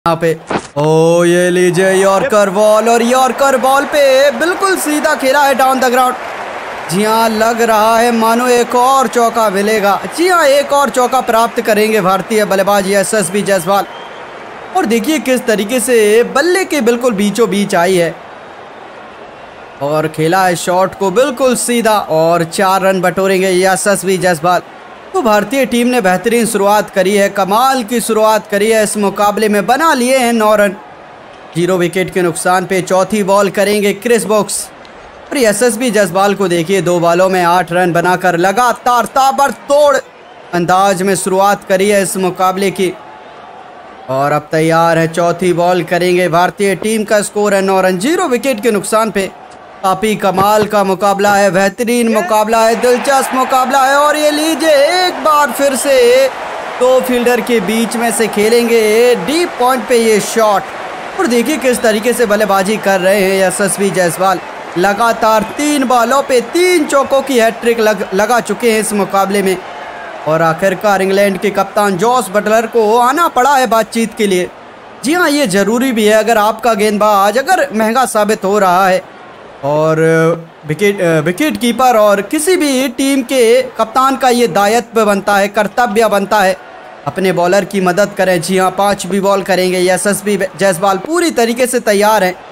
यहाँ पे ओ ये लीजिए यॉर्कर बॉल, और यॉर्कर बॉल पे बिल्कुल सीधा खेला है डाउन द ग्राउंड। जी हाँ, लग रहा है मानो एक और चौका मिलेगा। जी हाँ, एक और चौका प्राप्त करेंगे भारतीय बल्लेबाज यशस्वी जायसवाल। और देखिए किस तरीके से बल्ले के बिल्कुल बीचों बीच आई है और खेला है शॉट को बिल्कुल सीधा, और 4 रन बटोरेंगे यशस्वी जायसवाल। तो भारतीय टीम ने बेहतरीन शुरुआत करी है, कमाल की शुरुआत करी है इस मुकाबले में, बना लिए हैं 9 रन। 0 विकेट के नुकसान पे चौथी बॉल करेंगे क्रिस वोक्स। और यशस्वी जायसवाल को देखिए 2 बॉलों में 8 रन बनाकर लगातार ताबड़तोड़ अंदाज में शुरुआत करी है इस मुकाबले की। और अब तैयार है चौथी बॉल करेंगे। भारतीय टीम का स्कोर है 9 रन 0 विकेट के नुकसान पे। काफी कमाल का मुकाबला है, बेहतरीन मुकाबला है, दिलचस्प मुकाबला है। और ये लीजिए एक बार फिर से 2 फील्डर के बीच में से खेलेंगे डीप पॉइंट पे ये शॉट। और देखिए किस तरीके से बल्लेबाजी कर रहे हैं यशस्वी जायसवाल। लगातार 3 बॉलों पे 3 चौकों की हैट्रिक लगा चुके हैं इस मुकाबले में। और आखिरकार इंग्लैंड के कप्तान जॉस बटलर को आना पड़ा है बातचीत के लिए। जी हाँ, ये ज़रूरी भी है। अगर आपका गेंदबाज अगर महंगा साबित हो रहा है और विकेट कीपर और किसी भी टीम के कप्तान का ये दायित्व बनता है, कर्तव्य बनता है, अपने बॉलर की मदद करें। जी हाँ, 5वीं बॉल करेंगे। यशस्वी जायसवाल पूरी तरीके से तैयार हैं।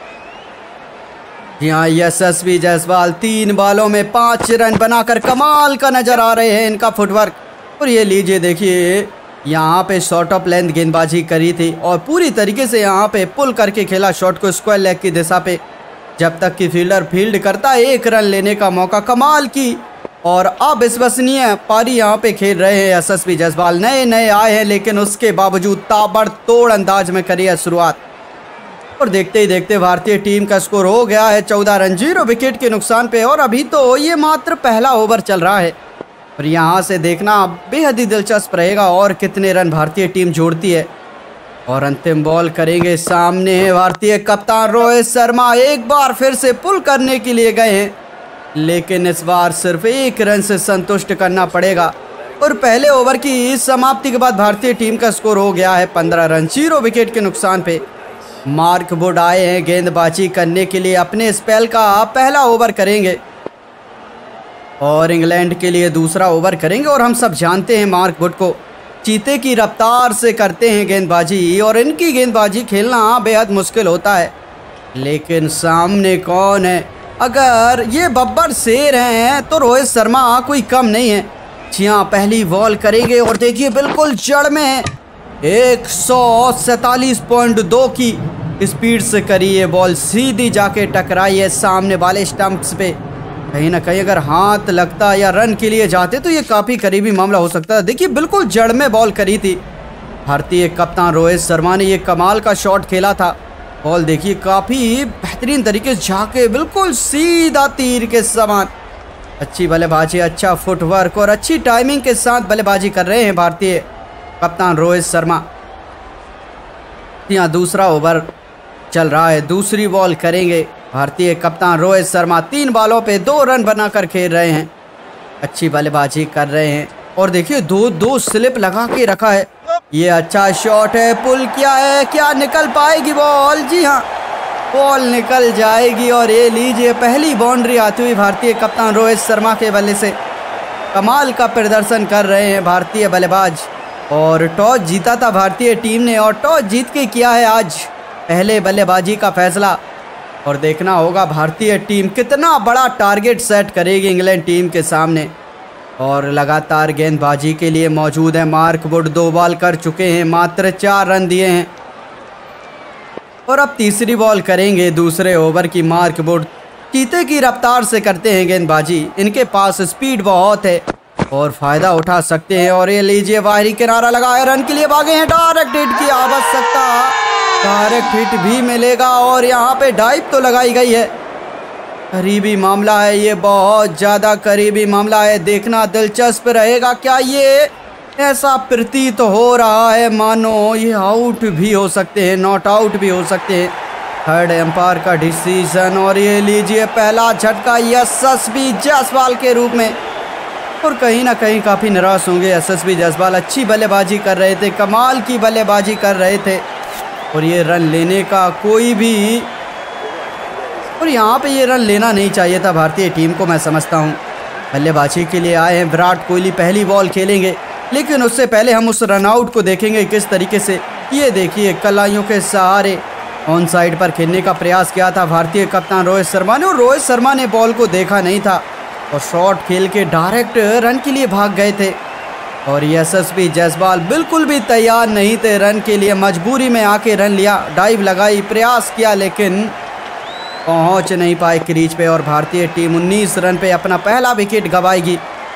जी हाँ, यशस्वी जायसवाल 3 बॉलों में 5 रन बनाकर कमाल का नज़र आ रहे हैं इनका फुटवर्क। और ये लीजिए देखिए यहाँ पे शॉर्ट ऑफ लेंथ गेंदबाजी करी थी और पूरी तरीके से यहाँ पे पुल करके खेला शॉट को स्क्वायर लेग की दिशा पे, जब तक कि फील्डर फील्ड करता है 1 रन लेने का मौका। कमाल की और अविश्वसनीय पारी यहाँ पे खेल रहे हैं यशस्वी जायसवाल। नए आए हैं लेकिन उसके बावजूद ताबड़तोड़ अंदाज में करी है शुरुआत। और देखते ही देखते भारतीय टीम का स्कोर हो गया है 14 रन 0 विकेट के नुकसान पे। और अभी तो ये मात्र पहला ओवर चल रहा है और यहाँ से देखना बेहद ही दिलचस्प रहेगा और कितने रन भारतीय टीम जोड़ती है। और अंतिम बॉल करेंगे। सामने है भारतीय कप्तान रोहित शर्मा। एक बार फिर से पुल करने के लिए गए हैं लेकिन इस बार सिर्फ 1 रन से संतुष्ट करना पड़ेगा। और पहले ओवर की समाप्ति के बाद भारतीय टीम का स्कोर हो गया है 15 रन 0 विकेट के नुकसान पे। मार्क वुड आए हैं गेंदबाजी करने के लिए, अपने स्पेल का पहला ओवर करेंगे और इंग्लैंड के लिए दूसरा ओवर करेंगे। और हम सब जानते हैं मार्क वुड को, चीते की रफ्तार से करते हैं गेंदबाजी और इनकी गेंदबाजी खेलना बेहद मुश्किल होता है। लेकिन सामने कौन है? अगर ये बब्बर शेर हैं तो रोहित शर्मा कोई कम नहीं है। जी हाँ, पहली बॉल करेंगे और देखिए बिल्कुल जड़ में 147.2 की स्पीड से करी ये बॉल, सीधी जाके टकराई है सामने वाले स्टंप्स पे। कहीं ना कहीं अगर हाथ लगता या रन के लिए जाते तो ये काफ़ी करीबी मामला हो सकता है। देखिए बिल्कुल जड़ में बॉल करी थी। भारतीय कप्तान रोहित शर्मा ने ये कमाल का शॉट खेला था। बॉल देखिए काफ़ी बेहतरीन तरीके से झाके बिल्कुल सीधा तीर के समान। अच्छी बल्लेबाजी, अच्छा फुटवर्क और अच्छी टाइमिंग के साथ बल्लेबाजी कर रहे हैं भारतीय कप्तान रोहित शर्मा। यहाँ दूसरा ओवर चल रहा है, दूसरी बॉल करेंगे। भारतीय कप्तान रोहित शर्मा 3 बॉलों पे 2 रन बनाकर खेल रहे हैं, अच्छी बल्लेबाजी कर रहे हैं। और देखिए 2 स्लिप लगा के रखा है। ये अच्छा शॉट है, पुल किया है, क्या निकल पाएगी बॉल? जी हाँ, बॉल निकल जाएगी। और ये लीजिए पहली बाउंड्री आती हुई भारतीय कप्तान रोहित शर्मा के बल्ले से। कमाल का प्रदर्शन कर रहे हैं भारतीय बल्लेबाज। और टॉस जीता था भारतीय टीम ने और टॉस जीत के किया है आज पहले बल्लेबाजी का फैसला। और देखना होगा भारतीय टीम कितना बड़ा टारगेट सेट करेगी इंग्लैंड टीम के सामने। और लगातार गेंदबाजी के लिए मौजूद है मार्क वुड। 2 बॉल कर चुके हैं, मात्र 4 रन दिए हैं। और अब तीसरी बॉल करेंगे दूसरे ओवर की। मार्क वुड चीते की रफ्तार से करते हैं गेंदबाजी, इनके पास स्पीड बहुत है और फ़ायदा उठा सकते हैं। और ये लीजिए बाहरी किनारा लगा है, रन के लिए भागे हैं, डायरेक्ट हिट की आवश्यकता, डायरेक्ट हिट भी मिलेगा। और यहाँ पे डाइव तो लगाई गई है। करीबी मामला है ये, बहुत ज़्यादा करीबी मामला है। देखना दिलचस्प रहेगा। क्या ये ऐसा प्रतीत हो रहा है मानो ये आउट भी हो सकते हैं, नॉट आउट भी हो सकते हैं। थर्ड एम्पायर का डिसीजन। और ये लीजिए पहला झटका यशस्वी जायसवाल के रूप में। और कहीं ना कहीं काफ़ी निराश होंगे यशस्वी जायसवाल। अच्छी बल्लेबाजी कर रहे थे, कमाल की बल्लेबाजी कर रहे थे। और ये रन लेने का कोई भी, और यहाँ पे ये रन लेना नहीं चाहिए था भारतीय टीम को, मैं समझता हूँ। बल्लेबाजी के लिए आए हैं विराट कोहली, पहली बॉल खेलेंगे, लेकिन उससे पहले हम उस रनआउट को देखेंगे किस तरीके से। ये देखिए कलाइयों के सहारे ऑन साइड पर खेलने का प्रयास किया था भारतीय कप्तान रोहित शर्मा ने, और रोहित शर्मा ने बॉल को देखा नहीं था और शॉट खेल के डायरेक्ट रन के लिए भाग गए थे। और यशस्वी जायसवाल बिल्कुल भी तैयार नहीं थे रन के लिए, मजबूरी में आके रन लिया, डाइव लगाई, प्रयास किया, लेकिन पहुंच नहीं पाए क्रीज पे। और भारतीय टीम 19 रन पे अपना पहला विकेट गंवाएगी।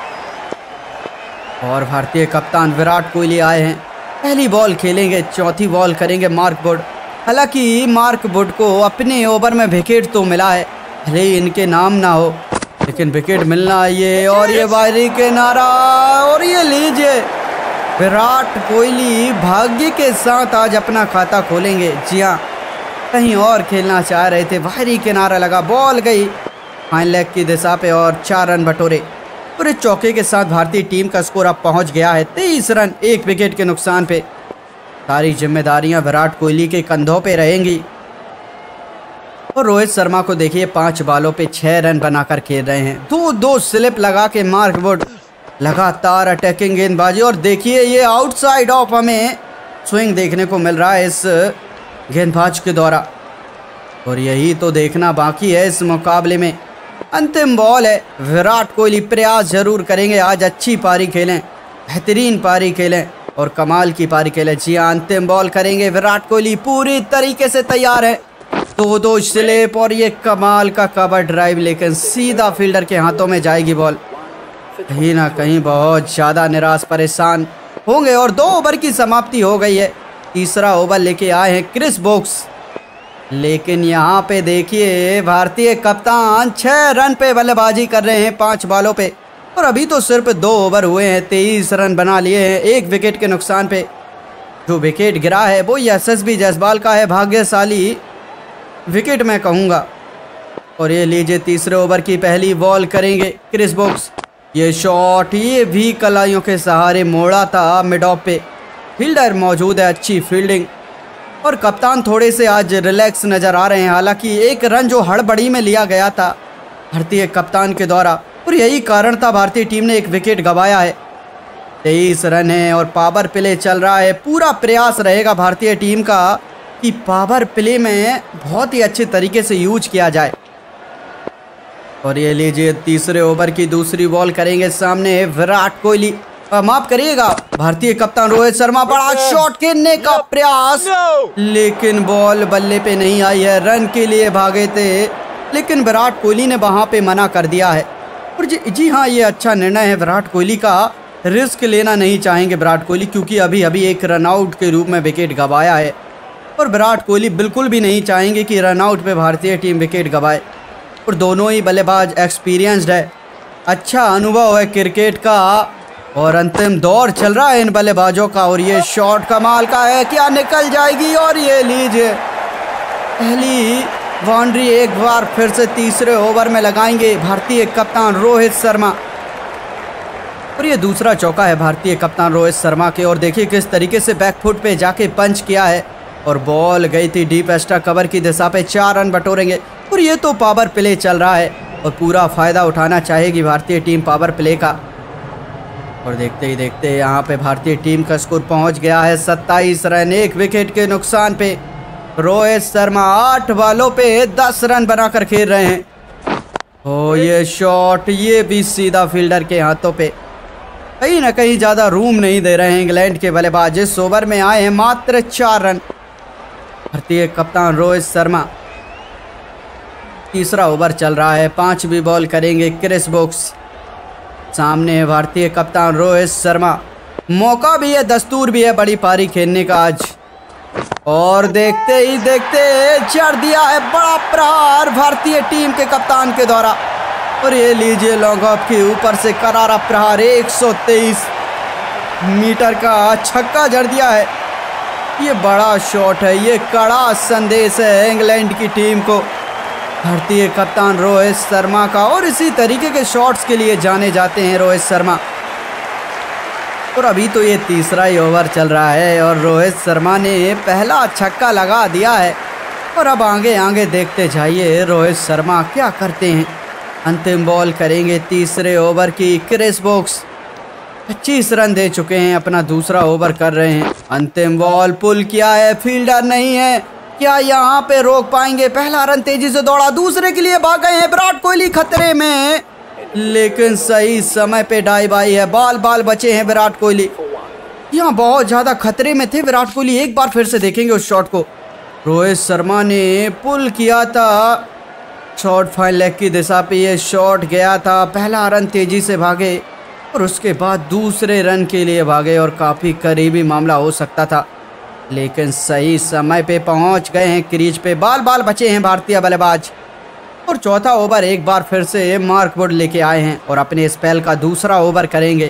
और भारतीय कप्तान विराट कोहली आए हैं, पहली बॉल खेलेंगे, चौथी बॉल करेंगे मार्क वुड। हालांकि मार्क वुड को अपने ओवर में विकेट तो मिला है, भले इनके नाम ना हो, लेकिन विकेट मिलना ये, और ये बाहरी किनारा, और ये लीजिए विराट कोहली भाग्य के साथ आज अपना खाता खोलेंगे। जी हाँ, कहीं और खेलना चाह रहे थे, बाहरी किनारा लगा, बॉल गई फाइन लेग की दिशा पे और 4 रन बटोरे। पूरे चौके के साथ भारतीय टीम का स्कोर अब पहुंच गया है 23 रन, 1 विकेट के नुकसान पे। सारी जिम्मेदारियां विराट कोहली के कंधों पे रहेंगी। और रोहित शर्मा को देखिए 5 बॉलों पे 6 रन बनाकर खेल रहे हैं। 2-2 स्लिप लगा के मार्क वुड लगातार अटैकिंग गेंदबाजी, और देखिए ये आउटसाइड ऑफ हमें स्विंग देखने को मिल रहा है इस गेंदबाज के द्वारा। और यही तो देखना बाकी है इस मुकाबले में। अंतिम बॉल है, विराट कोहली प्रयास जरूर करेंगे आज, अच्छी पारी खेलें, बेहतरीन पारी खेलें और कमाल की पारी खेलें। जी हाँ, अंतिम बॉल करेंगे विराट कोहली, पूरी तरीके से तैयार है। 2-2 स्लिप और ये कमाल का कवर ड्राइव, लेकिन सीधा फील्डर के हाथों में जाएगी बॉल। कहीं ना कहीं बहुत ज़्यादा निराश परेशान होंगे। और 2 ओवर की समाप्ति हो गई है। तीसरा ओवर लेके आए हैं क्रिस वोक्स, लेकिन यहाँ पे देखिए भारतीय कप्तान 6 रन पे बल्लेबाजी कर रहे हैं 5 बॉलों पे, और अभी तो सिर्फ 2 ओवर हुए हैं, 23 रन बना लिए हैं 1 विकेट के नुकसान पे। जो विकेट गिरा है वो यशस्वी जायसवाल का है, भाग्यशाली विकेट मैं कहूँगा। और ये लीजिए तीसरे ओवर की पहली बॉल करेंगे क्रिस वोक्स। ये शॉट ये भी कलाइयों के सहारे मोड़ा था मिड ऑफ पे, फील्डर मौजूद है, अच्छी फील्डिंग। और कप्तान थोड़े से आज रिलैक्स नज़र आ रहे हैं। हालांकि एक रन जो हड़बड़ी में लिया गया था भारतीय कप्तान के द्वारा, और यही कारण था भारतीय टीम ने 1 विकेट गंवाया है। 23 रन है और पावर प्ले चल रहा है। पूरा प्रयास रहेगा भारतीय टीम का कि पावर प्ले में बहुत ही अच्छे तरीके से यूज किया जाए। और ये लीजिए तीसरे ओवर की दूसरी बॉल करेंगे सामने विराट कोहली, माफ करिएगा भारतीय कप्तान रोहित शर्मा। बड़ा शॉट खेलने का प्रयास, लेकिन बॉल बल्ले पे नहीं आई है, रन के लिए भागे थे, लेकिन विराट कोहली ने वहां पे मना कर दिया है। और जी हाँ, ये अच्छा निर्णय है विराट कोहली का, रिस्क लेना नहीं चाहेंगे विराट कोहली, क्योंकि अभी अभी 1 रनआउट के रूप में विकेट गंवाया है। और विराट कोहली बिल्कुल भी नहीं चाहेंगे कि रनआउट पे भारतीय टीम विकेट गंवाए। और दोनों ही बल्लेबाज एक्सपीरियंस्ड है, अच्छा अनुभव है क्रिकेट का, और अंतिम दौर चल रहा है इन बल्लेबाजों का। और ये शॉट कमाल का है, क्या निकल जाएगी, और ये लीजिए पहली बाउंड्री एक बार फिर से तीसरे ओवर में लगाएंगे भारतीय कप्तान रोहित शर्मा। और ये दूसरा चौका है भारतीय कप्तान रोहित शर्मा के, और देखिए किस तरीके से बैकफुट पे जाके पंच किया है, और बॉल गई थी डीप एक्स्ट्रा कवर की दिशा पे, 4 रन बटोरेंगे। और ये तो पावर प्ले चल रहा है और पूरा फ़ायदा उठाना चाहेगी भारतीय टीम पावर प्ले का। और देखते ही देखते यहाँ पे भारतीय टीम का स्कोर पहुँच गया है 27 रन, 1 विकेट के नुकसान पे। रोहित शर्मा 8 बॉलों पे 10 रन बनाकर खेल रहे हैं। ओ ये शॉट ये भी सीधा फील्डर के हाथों पे, कहीं ना कहीं ज़्यादा रूम नहीं दे रहे हैं इंग्लैंड के बल्लेबाज। इस ओवर में आए हैं मात्र 4 रन भारतीय कप्तान रोहित शर्मा। तीसरा ओवर चल रहा है, 5वीं बॉल करेंगे क्रिस वोक्स। सामने भारतीय कप्तान रोहित शर्मा, मौका भी है दस्तूर भी है बड़ी पारी खेलने का आज। और देखते ही देखते चढ़ दिया है बड़ा प्रहार भारतीय टीम के कप्तान के द्वारा। और ये लीजिए लॉन्ग ऑफ के ऊपर से करारा प्रहार, 123 मीटर का छक्का जड़ दिया है। ये बड़ा शॉट है, ये कड़ा संदेश है इंग्लैंड की टीम को भारतीय कप्तान रोहित शर्मा का। और इसी तरीके के शॉट्स के लिए जाने जाते हैं रोहित शर्मा। और अभी तो ये तीसरा ही ओवर चल रहा है और रोहित शर्मा ने पहला छक्का लगा दिया है। और अब आगे आगे देखते जाइए रोहित शर्मा क्या करते हैं। अंतिम बॉल करेंगे तीसरे ओवर की। क्रिस वोक्स 25 रन दे चुके हैं, अपना दूसरा ओवर कर रहे हैं। अंतिम बॉल पुल किया है, फील्डर नहीं है, क्या यहाँ पे रोक पाएंगे? पहला रन तेजी से दौड़ा, दूसरे के लिए भाग गए हैं। विराट कोहली खतरे में, लेकिन सही समय पे डाई बाई है। बाल बचे हैं विराट कोहली, यहाँ बहुत ज़्यादा खतरे में थे विराट कोहली। एक बार फिर से देखेंगे उस शॉट को। रोहित शर्मा ने पुल किया था, शॉर्ट फाइन लेग की दिशा पे ये शॉट गया था। पहला रन तेजी से भागे और उसके बाद दूसरे रन के लिए भागे और काफ़ी करीबी मामला हो सकता था, लेकिन सही समय पे पहुंच गए हैं क्रीज पे। बाल बचे हैं भारतीय बल्लेबाज। और चौथा ओवर एक बार फिर से मार्क वुड लेके आए हैं और अपने स्पेल का दूसरा ओवर करेंगे।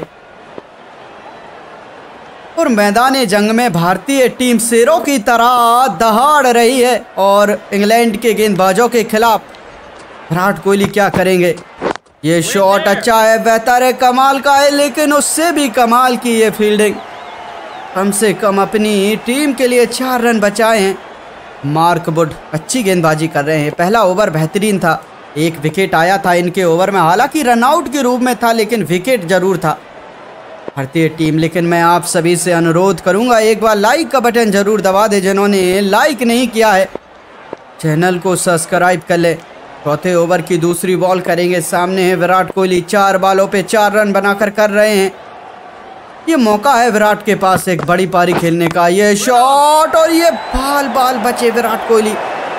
और मैदान जंग में भारतीय टीम शेरों की तरह दहाड़ रही है और इंग्लैंड के गेंदबाजों के खिलाफ विराट कोहली क्या करेंगे? ये शॉट अच्छा है, बेहतर है, कमाल का है, लेकिन उससे भी कमाल की ये फील्डिंग। कम से कम अपनी टीम के लिए 4 रन बचाए हैं। मार्क वुड अच्छी गेंदबाजी कर रहे हैं। पहला ओवर बेहतरीन था, एक विकेट आया था इनके ओवर में, हालांकि रनआउट के रूप में था लेकिन विकेट जरूर था भारतीय टीम। लेकिन मैं आप सभी से अनुरोध करूंगा, एक बार लाइक का बटन जरूर दबा दे। जिन्होंने लाइक नहीं किया है चैनल को सब्सक्राइब कर ले। चौथे ओवर की दूसरी बॉल करेंगे। सामने है विराट कोहली, 4 बॉलों पे 4 रन बनाकर कर रहे हैं। ये मौका है विराट के पास एक बड़ी पारी खेलने का। ये शॉट और ये बाल बचे विराट कोहली।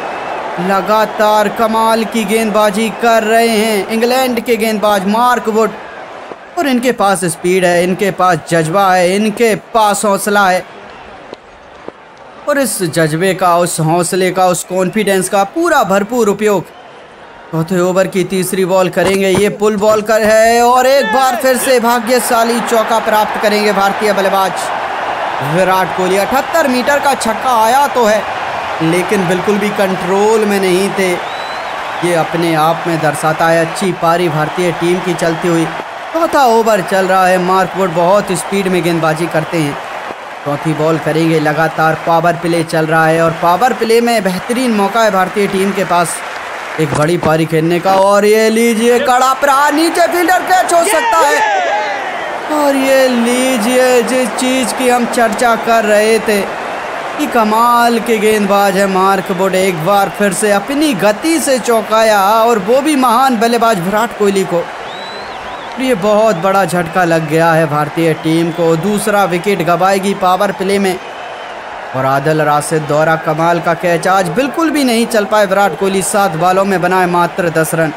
लगातार कमाल की गेंदबाजी कर रहे हैं इंग्लैंड के गेंदबाज मार्क वुड। और इनके पास स्पीड है, इनके पास जज्बा है, इनके पास हौसला है। और इस जज्बे का, उस हौसले का, उस कॉन्फिडेंस का पूरा भरपूर उपयोग चौथे ओवर की तीसरी बॉल करेंगे। ये पुल बॉल कर है और एक बार फिर से भाग्यशाली चौका प्राप्त करेंगे भारतीय बल्लेबाज विराट कोहली। 78 मीटर का छक्का आया तो है, लेकिन बिल्कुल भी कंट्रोल में नहीं थे। ये अपने आप में दर्शाता है अच्छी पारी भारतीय टीम की चलती हुई। चौथा ओवर चल रहा है। मार्क वुड बहुत स्पीड में गेंदबाजी करते हैं। चौथी बॉल करेंगे। लगातार पावर प्ले चल रहा है और पावर प्ले में बेहतरीन मौका है भारतीय टीम के पास एक बड़ी पारी खेलने का। और ये लीजिए कड़ा प्रहार, नीचे फील्डर कैच हो सकता है। और ये लीजिए जिस चीज़ की हम चर्चा कर रहे थे कि कमाल के गेंदबाज है मार्क वुड, एक बार फिर से अपनी गति से चौंकाया और वो भी महान बल्लेबाज विराट कोहली को। ये बहुत बड़ा झटका लग गया है भारतीय टीम को। दूसरा विकेट गंवाएगी पावर प्ले में। और आदिल राशिद द्वारा कमाल का कैच, आज बिल्कुल भी नहीं चल पाए विराट कोहली। 7 बॉलों में बनाए मात्र 10 रन।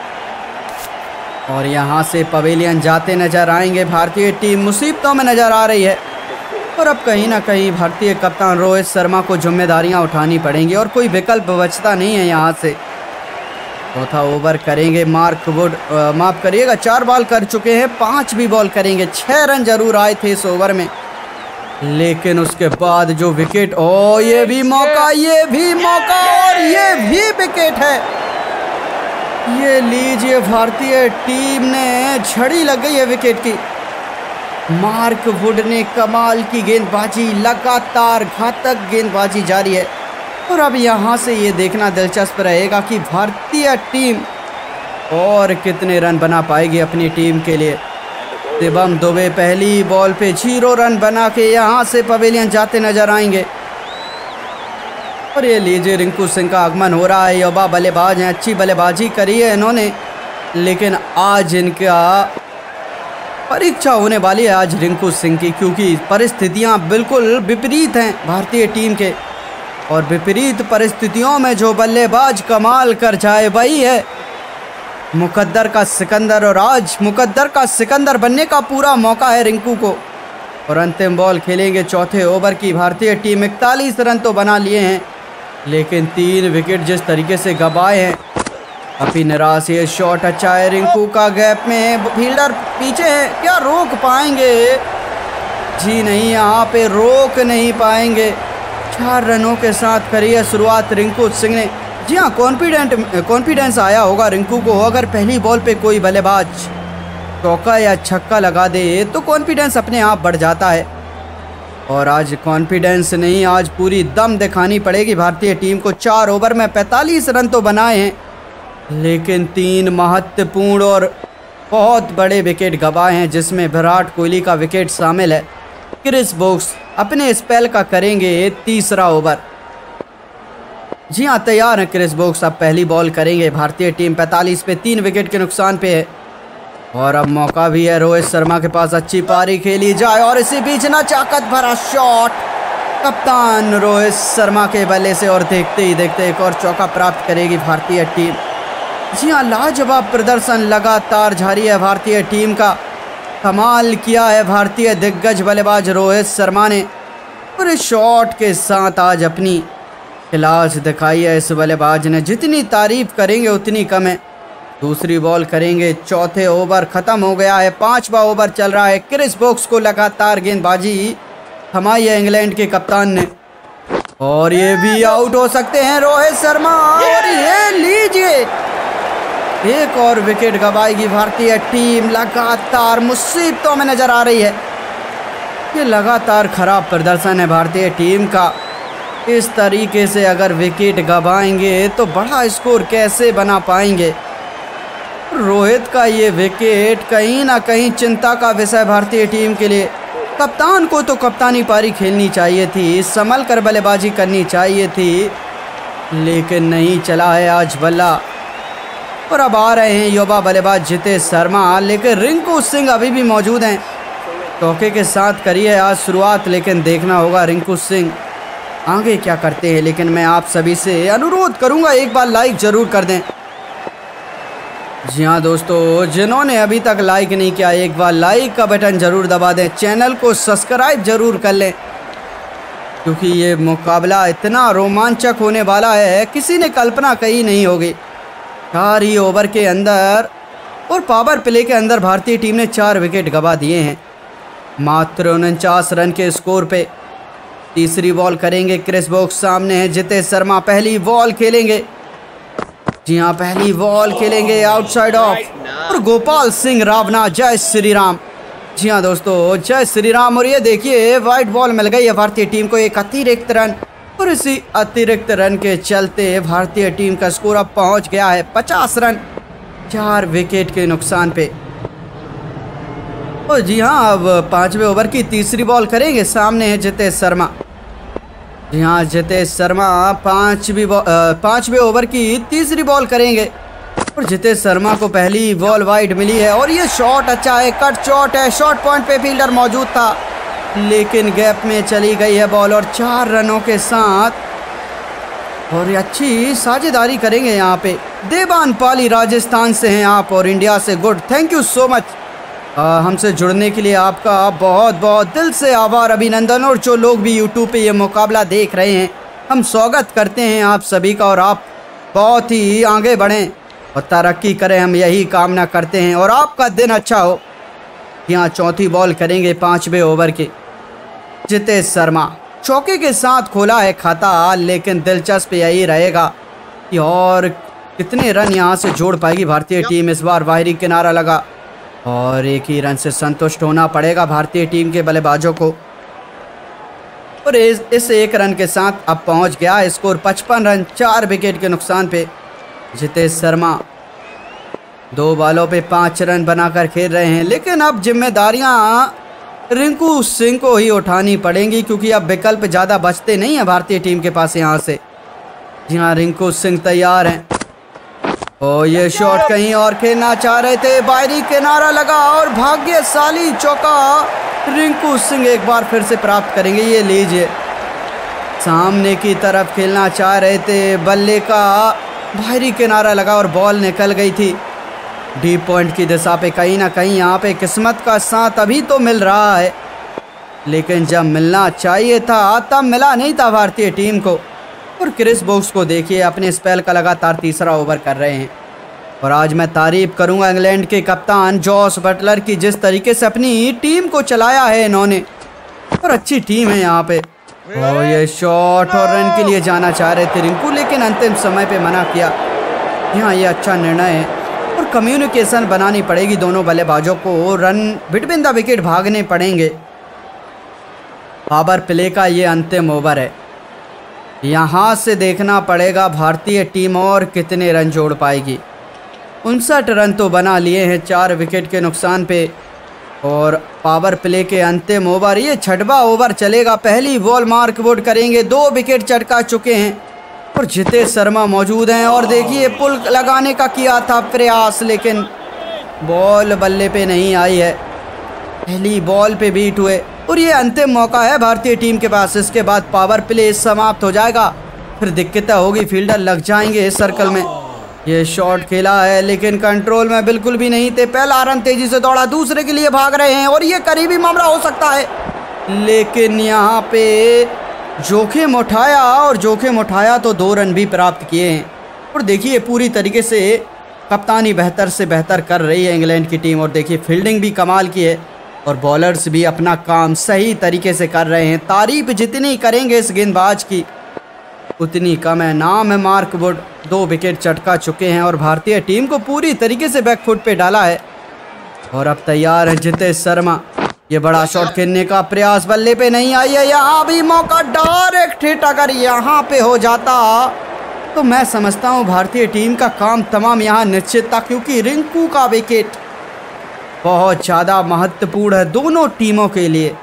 और यहाँ से पवेलियन जाते नजर आएंगे। भारतीय टीम मुसीबतों में नजर आ रही है और अब कहीं ना कहीं भारतीय कप्तान रोहित शर्मा को जिम्मेदारियां उठानी पड़ेंगी और कोई विकल्प बचता नहीं है यहाँ से। चौथा ओवर करेंगे। मार्क वुड माफ़ करिएगा 4 बॉल कर चुके हैं, 5 भी बॉल करेंगे। 6 रन जरूर आए थे इस ओवर में, लेकिन उसके बाद जो विकेट, ओ ये भी मौका, ये भी मौका और ये भी विकेट है। ये लीजिए भारतीय टीम ने झड़ी लग गई है विकेट की। मार्क वुड ने कमाल की गेंदबाजी, लगातार घातक गेंदबाजी जारी है। और अब यहाँ से ये देखना दिलचस्प रहेगा कि भारतीय टीम और कितने रन बना पाएगी अपनी टीम के लिए। शिवम दुबे पहली बॉल पे 0 रन बना के यहाँ से पवेलियन जाते नजर आएंगे। और ये लीजिए रिंकू सिंह का आगमन हो रहा है। युवा बल्लेबाज हैं, अच्छी बल्लेबाजी करी है इन्होंने, लेकिन आज इनका परीक्षा होने वाली है आज रिंकू सिंह की, क्योंकि परिस्थितियाँ बिल्कुल विपरीत हैं भारतीय टीम के। और विपरीत परिस्थितियों में जो बल्लेबाज कमाल कर जाए वही है मुकद्दर का सिकंदर। और आज मुकद्दर का सिकंदर बनने का पूरा मौका है रिंकू को। और अंतिम बॉल खेलेंगे चौथे ओवर की। भारतीय टीम 41 रन तो बना लिए हैं, लेकिन 3 विकेट जिस तरीके से गंवाए हैं, अभी निराश। ये शॉट अच्छा है रिंकू का, गैप में है, फील्डर पीछे है, क्या रोक पाएंगे? जी नहीं, यहाँ पे रोक नहीं पाएंगे। 4 रनों के साथ करी है शुरुआत रिंकू सिंह ने। जी हाँ, कॉन्फिडेंस आया होगा रिंकू को। अगर पहली बॉल पे कोई बल्लेबाज चौका या छक्का लगा दे तो कॉन्फिडेंस अपने आप बढ़ जाता है। और आज कॉन्फिडेंस नहीं, आज पूरी दम दिखानी पड़ेगी भारतीय टीम को। 4 ओवर में 45 रन तो बनाए हैं, लेकिन 3 महत्वपूर्ण और बहुत बड़े विकेट गंवाए हैं, जिसमें विराट कोहली का विकेट शामिल है। क्रिस वोक्स अपने स्पेल का करेंगे तीसरा ओवर। जी हाँ, तैयार है क्रिस वोक्स। अब पहली बॉल करेंगे। भारतीय टीम 45 पे 3 विकेट के नुकसान पे है। और अब मौका भी है रोहित शर्मा के पास, अच्छी पारी खेली जाए और इसी बीच ना ताकत भरा शॉट कप्तान रोहित शर्मा के बल्ले से, और देखते ही देखते एक और चौका प्राप्त करेगी भारतीय टीम। जी हाँ, लाजवाब प्रदर्शन लगातार जारी है भारतीय टीम का। कमाल किया है भारतीय दिग्गज बल्लेबाज रोहित शर्मा ने, और इस शॉट के साथ आज अपनी क्लास दिखाई है इस बल्लेबाज ने। जितनी तारीफ करेंगे उतनी कम है। दूसरी बॉल करेंगे। चौथे ओवर खत्म हो गया है, 5वां ओवर चल रहा है। क्रिस वोक्स को लगातार गेंदबाजी थमाई है इंग्लैंड के कप्तान ने, और ये भी आउट हो सकते हैं रोहित शर्मा। और ये लीजिए, एक और विकेट गंवाएगी भारतीय टीम। लगातार मुसीबतों में नजर आ रही है। ये लगातार खराब प्रदर्शन है भारतीय टीम का। इस तरीके से अगर विकेट गंवाएंगे तो बड़ा स्कोर कैसे बना पाएंगे। रोहित का ये विकेट कहीं ना कहीं चिंता का विषय भारतीय टीम के लिए। कप्तान को तो कप्तानी पारी खेलनी चाहिए थी, संभल कर बल्लेबाजी करनी चाहिए थी, लेकिन नहीं चला है आज बल्ला। और अब आ रहे हैं युवा बल्लेबाज जितेश शर्मा, लेकिन रिंकू सिंह अभी भी मौजूद हैं। चौके के साथ करी है आज शुरुआत, लेकिन देखना होगा रिंकू सिंह आगे क्या करते हैं। लेकिन मैं आप सभी से अनुरोध करूंगा, एक बार लाइक ज़रूर कर दें। जी हाँ दोस्तों, जिन्होंने अभी तक लाइक नहीं किया, एक बार लाइक का बटन ज़रूर दबा दें। चैनल को सब्सक्राइब ज़रूर कर लें, क्योंकि ये मुकाबला इतना रोमांचक होने वाला है, किसी ने कल्पना कही नहीं होगी। 4 ही ओवर के अंदर और पावर प्ले के अंदर भारतीय टीम ने 4 विकेट गंवा दिए हैं, मात्र 49 रन के स्कोर पे। तीसरी बॉल करेंगे। क्रिस वोक्स सामने है। जितेश शर्मा पहली बॉल खेलेंगे। जी हाँ, पहली बॉल खेलेंगे आउटसाइड ऑफ, और गोपाल सिंह रावना, जय श्री राम। जी हाँ दोस्तों, जय श्री राम। और ये देखिए, वाइट बॉल मिल गई है भारतीय टीम को, एक अतिरिक्त रन, और इसी अतिरिक्त रन के चलते भारतीय टीम का स्कोर अब पहुंच गया है 50 रन, 4 विकेट के नुकसान पे। और जी हाँ, अब 5वें ओवर की तीसरी बॉल करेंगे। सामने है जितेश शर्मा। जी हाँ, जितेश शर्मा 5वें ओवर की तीसरी बॉल करेंगे, और जितेश शर्मा को पहली बॉल वाइड मिली है। और ये शॉट अच्छा है, कट शॉट है, शॉट पॉइंट पे फील्डर मौजूद था, लेकिन गैप में चली गई है बॉल, और 4 रनों के साथ। और अच्छी साझेदारी करेंगे यहाँ पे। देवान पाली राजस्थान से हैं आप, और इंडिया से good. Thank you so much हमसे जुड़ने के लिए। आपका बहुत बहुत दिल से आभार, अभिनंदन। और जो लोग भी यूट्यूब पे ये मुकाबला देख रहे हैं, हम स्वागत करते हैं आप सभी का, और आप बहुत ही आगे बढ़ें और तरक्की करें, हम यही कामना करते हैं, और आपका दिन अच्छा हो। यहाँ चौथी बॉल करेंगे 5वें ओवर के। जितेश शर्मा चौके के साथ खोला है खाता, लेकिन दिलचस्प यही रहेगा कि और कितने रन यहाँ से जोड़ पाएगी भारतीय टीम। इस बार बाहरी किनारा लगा, और 1 ही रन से संतुष्ट होना पड़ेगा भारतीय टीम के बल्लेबाजों को। और इस 1 रन के साथ अब पहुंच गया स्कोर 55 रन, 4 विकेट के नुकसान पे। जितेश शर्मा 2 बॉलों पे 5 रन बनाकर खेल रहे हैं, लेकिन अब जिम्मेदारियां रिंकू सिंह को ही उठानी पड़ेंगी, क्योंकि अब विकल्प ज़्यादा बचते नहीं हैं भारतीय टीम के पास यहाँ से। जी हाँ, रिंकू सिंह तैयार हैं। और ये शॉट कहीं और खेलना चाह रहे थे, बाहरी किनारा लगा, और भाग्यशाली चौका रिंकू सिंह एक बार फिर से प्राप्त करेंगे। ये लीजिए, सामने की तरफ खेलना चाह रहे थे, बल्ले का बाहरी किनारा लगा और बॉल निकल गई थी डीप पॉइंट की दिशा पे। कहीं ना कहीं यहाँ पे किस्मत का साथ अभी तो मिल रहा है, लेकिन जब मिलना चाहिए था तब मिला नहीं था भारतीय टीम को। और क्रिस वोक्स को देखिए, अपने स्पेल का लगातार तीसरा ओवर कर रहे हैं। और आज मैं तारीफ करूंगा इंग्लैंड के कप्तान जॉस बटलर की, जिस तरीके से अपनी टीम को चलाया है इन्होंने, और अच्छी टीम है यहाँ पे। और ये शॉट, और रन के लिए जाना चाह रहे थे रिंकू, लेकिन अंतिम समय पे मना किया। यहाँ ये अच्छा निर्णय है। और कम्युनिकेशन बनानी पड़ेगी दोनों बल्लेबाजों को। रन बिटवीन द विकेट भागने पड़ेंगे। पावर प्ले का ये अंतिम ओवर है। यहाँ से देखना पड़ेगा भारतीय टीम और कितने रन जोड़ पाएगी। 59 रन तो बना लिए हैं 4 विकेट के नुकसान पे। और पावर प्ले के अंतिम ओवर, ये 6वां ओवर चलेगा। पहली बॉल मार्क वुड करेंगे, 2 विकेट चटका चुके हैं और जितेश शर्मा मौजूद हैं। और देखिए पुल लगाने का किया था प्रयास, लेकिन बॉल बल्ले पे नहीं आई है। पहली बॉल पे बीट हुए और ये अंतिम मौका है भारतीय टीम के पास। इसके बाद पावर प्ले समाप्त हो जाएगा, फिर दिक्कतें होगी, फील्डर लग जाएंगे इस सर्कल में। ये शॉट खेला है लेकिन कंट्रोल में बिल्कुल भी नहीं थे। पहला रन तेजी से दौड़ा, दूसरे के लिए भाग रहे हैं और ये करीबी मामला हो सकता है, लेकिन यहाँ पे जोखिम उठाया और जोखिम उठाया तो 2 रन भी प्राप्त किए हैं। और देखिए पूरी तरीके से कप्तानी बेहतर से बेहतर कर रही है इंग्लैंड की टीम। और देखिए फील्डिंग भी कमाल की है और बॉलर्स भी अपना काम सही तरीके से कर रहे हैं। तारीफ जितनी करेंगे इस गेंदबाज की उतनी कम है। नाम है मार्क वुड, 2 विकेट चटका चुके हैं और भारतीय टीम को पूरी तरीके से बैकफुट पे डाला है। और अब तैयार है जितेश शर्मा। ये बड़ा शॉट खेलने का प्रयास, बल्ले पे नहीं आई है। यहाँ भी मौका, डायरेक्ट हिट अगर यहाँ पे हो जाता तो मैं समझता हूँ भारतीय टीम का काम तमाम यहाँ निश्चित था, क्योंकि रिंकू का विकेट बहुत ज़्यादा महत्वपूर्ण है दोनों टीमों के लिए।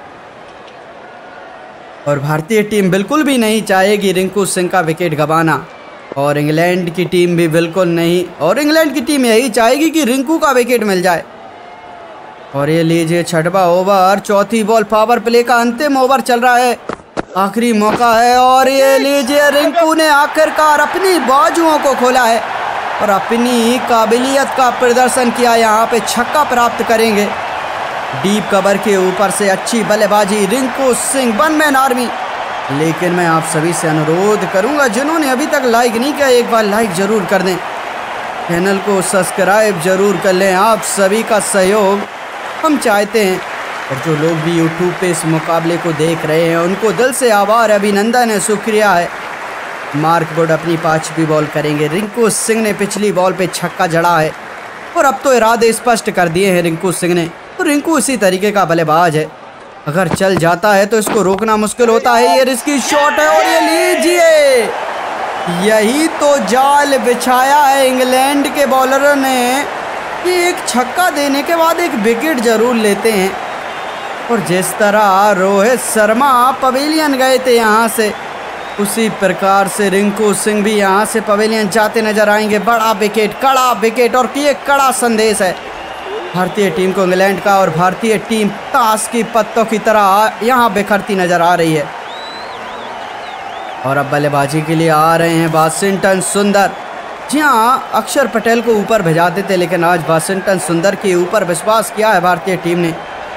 और भारतीय टीम बिल्कुल भी नहीं चाहेगी रिंकू सिंह का विकेट गंवाना, और इंग्लैंड की टीम भी बिल्कुल नहीं। और इंग्लैंड की टीम यही चाहेगी कि रिंकू का विकेट मिल जाए। और ये लीजिए 6वां ओवर, 4थी बॉल, पावर प्ले का अंतिम ओवर चल रहा है, आखिरी मौका है। और ये लीजिए रिंकू ने आखिरकार अपनी बाजुओं को खोला है और अपनी काबिलियत का प्रदर्शन किया। यहाँ पे छक्का प्राप्त करेंगे। डीप कवर के ऊपर से अच्छी बल्लेबाजी, रिंकू सिंह, 1 मैन आर्मी। लेकिन मैं आप सभी से अनुरोध करूंगा जिन्होंने अभी तक लाइक नहीं किया, एक बार लाइक ज़रूर कर दें, चैनल को सब्सक्राइब ज़रूर कर लें। आप सभी का सहयोग हम चाहते हैं। और जो लोग भी यूट्यूब पे इस मुकाबले को देख रहे हैं उनको दिल से आभार, अभिनंदन है, शुक्रिया है। मार्क वुड अपनी 5वीं बॉल करेंगे। रिंकू सिंह ने पिछली बॉल पे छक्का जड़ा है और अब तो इरादे स्पष्ट कर दिए हैं रिंकू सिंह ने। तो रिंकू इसी तरीके का बल्लेबाज है, अगर चल जाता है तो इसको रोकना मुश्किल होता है। ये रिस्की शॉट है और ये लीजिए, यही तो जाल बिछाया है इंग्लैंड के बॉलरों ने कि एक छक्का देने के बाद एक विकेट जरूर लेते हैं। और जिस तरह रोहित शर्मा पवेलियन गए थे यहाँ से, उसी प्रकार से रिंकू सिंह भी यहाँ से पवेलियन जाते नजर आएंगे। बड़ा विकेट, कड़ा विकेट, और ये कड़ा संदेश है भारतीय टीम को इंग्लैंड का। और भारतीय टीम ताश की पत्तों की तरह यहाँ बिखरती नजर आ रही है। और अब बल्लेबाजी के लिए आ रहे हैं वाशिंगटन सुंदर। जी हाँ, अक्षर पटेल को ऊपर भिजाते थे, लेकिन आज वाशिंगटन सुंदर के ऊपर विश्वास किया है भारतीय टीम ने।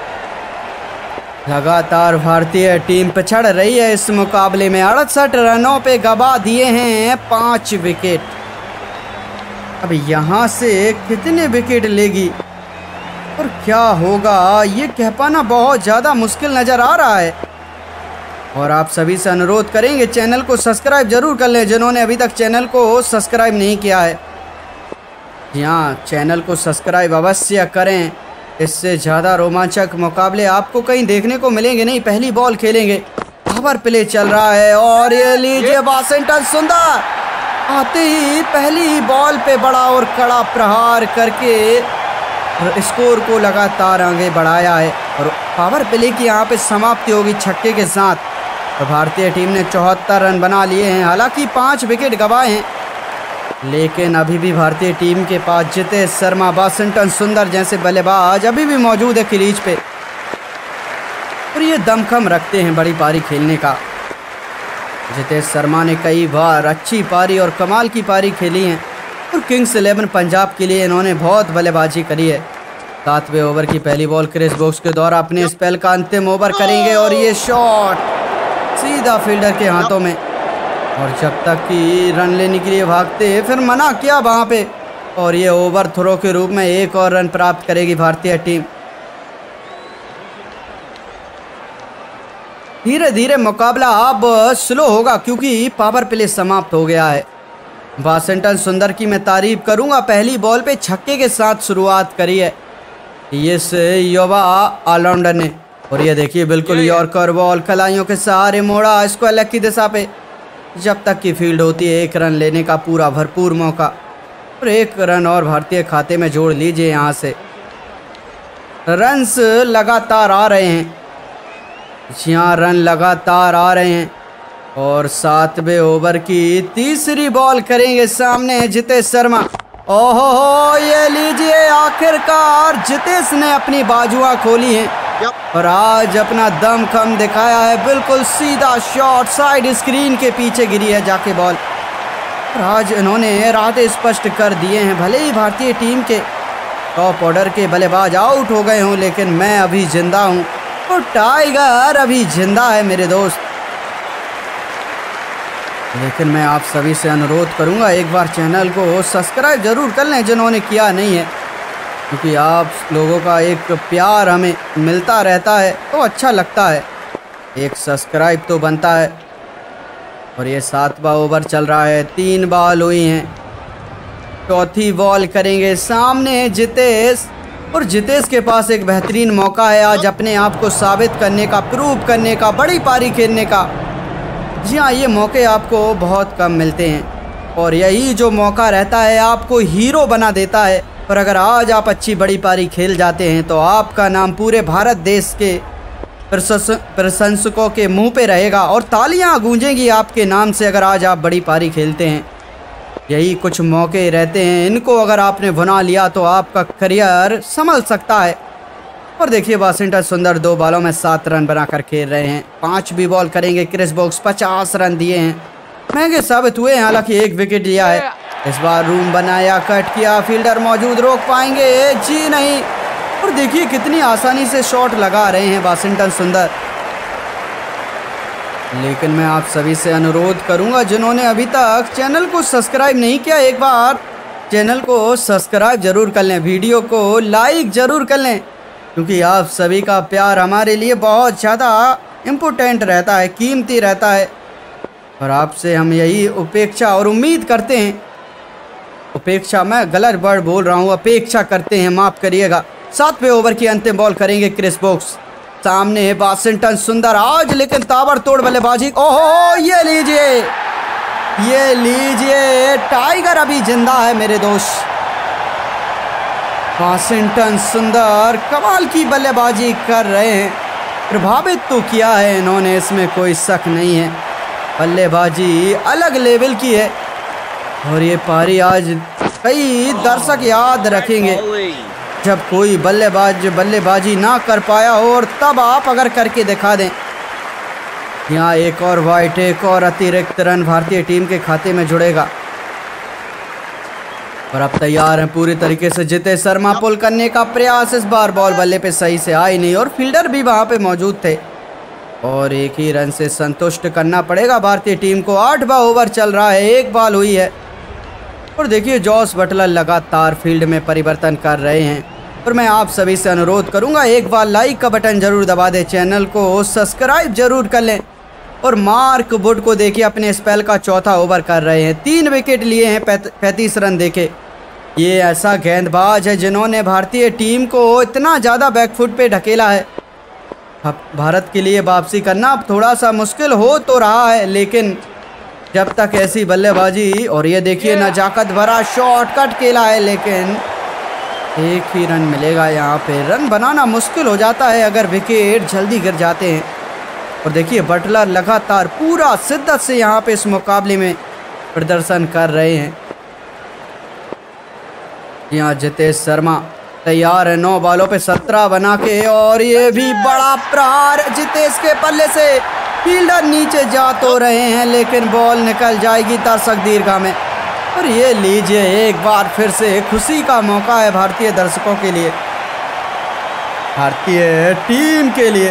लगातार भारतीय टीम पिछड़ रही है इस मुकाबले में। 68 रनों पे गवा दिए हैं 5 विकेट। अब यहाँ से कितने विकेट लेगी और क्या होगा ये कह पाना बहुत ज़्यादा मुश्किल नज़र आ रहा है। और आप सभी से अनुरोध करेंगे चैनल को सब्सक्राइब जरूर कर लें जिन्होंने अभी तक चैनल को सब्सक्राइब नहीं किया है। यहाँ चैनल को सब्सक्राइब अवश्य करें, इससे ज़्यादा रोमांचक मुकाबले आपको कहीं देखने को मिलेंगे नहीं। पहली बॉल खेलेंगे, पावर प्ले चल रहा है और ये लीजिए वाशिंगटन सुंदर आते ही पहली बॉल पे बड़ा और कड़ा प्रहार करके स्कोर को लगातार आगे बढ़ाया है। और पावर प्ले की यहाँ पे समाप्ति होगी छक्के के साथ। तो भारतीय टीम ने 74 रन बना लिए हैं, हालांकि 5 विकेट गंवाए हैं, लेकिन अभी भी भारतीय टीम के पास जितेश शर्मा, वाशिंगटन सुंदर जैसे बल्लेबाज अभी भी मौजूद है क्रीज पे और ये दमखम रखते हैं बड़ी पारी खेलने का। जितेश शर्मा ने कई बार अच्छी पारी और कमाल की पारी खेली है और किंग्स 11 पंजाब के लिए इन्होंने बहुत बल्लेबाजी करी है। 7वें ओवर की पहली बॉल क्रिस वोक्स के द्वारा अपने स्पेल का अंतिम ओवर करेंगे और ये शॉट सीधा फील्डर के हाथों में। और जब तक कि रन लेने के लिए भागते फिर मना किया वहाँ पे और ये ओवर थ्रो के रूप में एक और रन प्राप्त करेगी भारतीय टीम। धीरे धीरे मुकाबला अब स्लो होगा क्योंकि पावर प्ले समाप्त हो गया है वाशिंगटन सुंदर की मैं तारीफ करूंगा, पहली बॉल पे छक्के के साथ शुरुआत करी है इस युवा ऑलराउंडर ने। और ये देखिए बिल्कुल यॉर्कर बॉल कलाइयों के सहारे मोड़ा इसको अलग की दिशा पे। जब तक की फील्ड होती है 1 रन लेने का पूरा भरपूर मौका, और 1 रन और भारतीय खाते में जोड़ लीजिए। यहाँ से रन्स लगातार आ रहे हैं, यहाँ रन लगातार आ रहे हैं। और 7वें ओवर की तीसरी बॉल करेंगे सामने जितेश शर्मा। ओहो ये लीजिए, आखिरकार जितेश ने अपनी बाजुआं खोली हैं और आज अपना दमखम दिखाया है। बिल्कुल सीधा शॉट साइड स्क्रीन के पीछे गिरी है जाके बॉल, और आज इन्होंने रास्ते स्पष्ट कर दिए हैं। भले ही भारतीय टीम के टॉप ऑर्डर के बल्लेबाज आउट हो गए हों, लेकिन मैं अभी जिंदा हूँ और टाइगर अभी जिंदा है मेरे दोस्त। लेकिन मैं आप सभी से अनुरोध करूंगा, एक बार चैनल को सब्सक्राइब ज़रूर कर लें जिन्होंने किया नहीं है, क्योंकि आप लोगों का एक प्यार हमें मिलता रहता है तो अच्छा लगता है, एक सब्सक्राइब तो बनता है। और ये 7वां ओवर चल रहा है, 3 बॉल हुई हैं, चौथी बॉल करेंगे सामने जितेश। और जितेश के पास एक बेहतरीन मौका है आज अपने आप को साबित करने का, प्रूव करने का, बड़ी पारी खेलने का। जी हाँ, ये मौके आपको बहुत कम मिलते हैं और यही जो मौका रहता है आपको हीरो बना देता है। और अगर आज आप अच्छी बड़ी पारी खेल जाते हैं तो आपका नाम पूरे भारत देश के प्रशंसकों के मुंह पे रहेगा और तालियां गूंजेंगी आपके नाम से अगर आज आप बड़ी पारी खेलते हैं। यही कुछ मौके रहते हैं, इनको अगर आपने बना लिया तो आपका करियर संभल सकता है। और देखिए वाशिंगटन सुंदर 2 बॉलों में 7 रन बनाकर खेल रहे हैं। 5वीं बॉल करेंगे क्रिस ब्रोक्स, 50 रन दिए हैं, महंगे साबित हुए हैं, हालांकि 1 विकेट लिया है। इस बार रूम बनाया, कट किया, फील्डर मौजूद, रोक पाएंगे? जी नहीं। और देखिए कितनी आसानी से शॉट लगा रहे हैं वाशिंगटन सुंदर। लेकिन मैं आप सभी से अनुरोध करूंगा जिन्होंने अभी तक चैनल को सब्सक्राइब नहीं किया, एक बार चैनल को सब्सक्राइब जरूर कर लें, वीडियो को लाइक जरूर कर लें, क्योंकि आप सभी का प्यार हमारे लिए बहुत ज़्यादा इम्पोर्टेंट रहता है, कीमती रहता है। और आपसे हम यही अपेक्षा और उम्मीद करते हैं, अपेक्षा मैं गलत वर्ड बोल रहा हूँ, अपेक्षा करते हैं, माफ़ करिएगा। 7वें ओवर की अंतिम बॉल करेंगे क्रिस ब्रोक्स, सामने वाशिंगटन सुंदर आज लेकिन ताबड़तोड़ बल्लेबाजी। ओहो ये लीजिए, टाइगर अभी जिंदा है मेरे दोस्त। वाशिंगटन सुंदर कमाल की बल्लेबाजी कर रहे हैं, प्रभावित तो किया है इन्होंने, इसमें कोई शक नहीं है। बल्लेबाजी अलग लेवल की है और ये पारी आज कई दर्शक याद रखेंगे जब कोई बल्लेबाज बल्लेबाजी ना कर पाया हो और तब आप अगर करके दिखा दें। यहाँ एक और वाइट, एक और अतिरिक्त रन भारतीय टीम के खाते में जुड़ेगा। और अब तैयार हैं पूरी तरीके से जितेश शर्मा, पुल करने का प्रयास, इस बार बॉल बल्ले पे सही से आई नहीं और फील्डर भी वहां पे मौजूद थे और 1 ही रन से संतुष्ट करना पड़ेगा भारतीय टीम को। 8वां ओवर चल रहा है, 1 बॉल हुई है। और देखिए जॉस बटलर लगातार फील्ड में परिवर्तन कर रहे हैं और मैं आप सभी से अनुरोध करूंगा, एक बार लाइक का बटन जरूर दबा दें, चैनल को सब्सक्राइब जरूर कर लें। और मार्क वुड को देखिए अपने स्पेल का 4था ओवर कर रहे हैं, 3 विकेट लिए हैं, 35 रन देके। ये ऐसा गेंदबाज है जिन्होंने भारतीय टीम को इतना ज़्यादा बैकफुट पे ढकेला है। अब भारत के लिए वापसी करना अब थोड़ा सा मुश्किल हो तो रहा है, लेकिन जब तक ऐसी बल्लेबाजी। और ये देखिए नजाकत भरा शॉर्टकट खेला है, लेकिन 1 ही रन मिलेगा। यहाँ पे रन बनाना मुश्किल हो जाता है अगर विकेट जल्दी गिर जाते हैं। और देखिए बटलर लगातार पूरा शिद्दत से यहाँ पे इस मुकाबले में प्रदर्शन कर रहे हैं। यहाँ जितेश शर्मा तैयार है, 9 बॉलों पे 17 बना के, और ये भी बड़ा प्रहार जितेश के पल्ले से। फील्डर नीचे जा तो रहे हैं लेकिन बॉल निकल जाएगी दर्शक दीर्घा में। और ये लीजिए एक बार फिर से खुशी का मौका है भारतीय दर्शकों के लिए, भारतीय टीम के लिए।